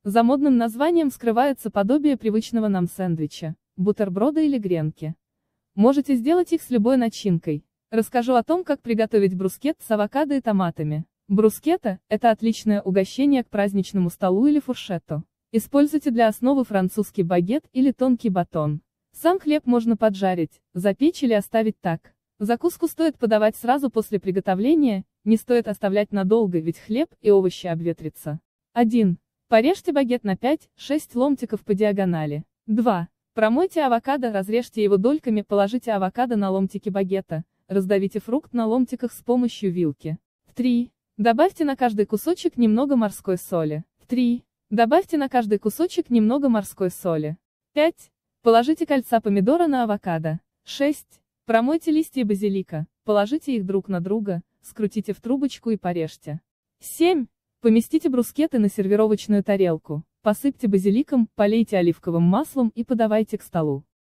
За модным названием скрывается подобие привычного нам сэндвича, бутерброда или гренки. Можете сделать их с любой начинкой. Расскажу о том, как приготовить брускетт с авокадо и томатами. Брускетта – это отличное угощение к праздничному столу или фуршету. Используйте для основы французский багет или тонкий батон. Сам хлеб можно поджарить, запечь или оставить так. Закуску стоит подавать сразу после приготовления, не стоит оставлять надолго, ведь хлеб и овощи обветрятся. 1. Порежьте багет на 5-6 ломтиков по диагонали. 2. Промойте авокадо, разрежьте его дольками, положите авокадо на ломтики багета, раздавите фрукт на ломтиках с помощью вилки. 3. Добавьте на каждый кусочек немного морской соли. 3. Добавьте на каждый кусочек немного морской соли. 5. Положите кольца помидора на авокадо. 6. Промойте листья базилика, положите их друг на друга, скрутите в трубочку и порежьте. 7. Поместите брускетты на сервировочную тарелку, посыпьте базиликом, полейте оливковым маслом и подавайте к столу.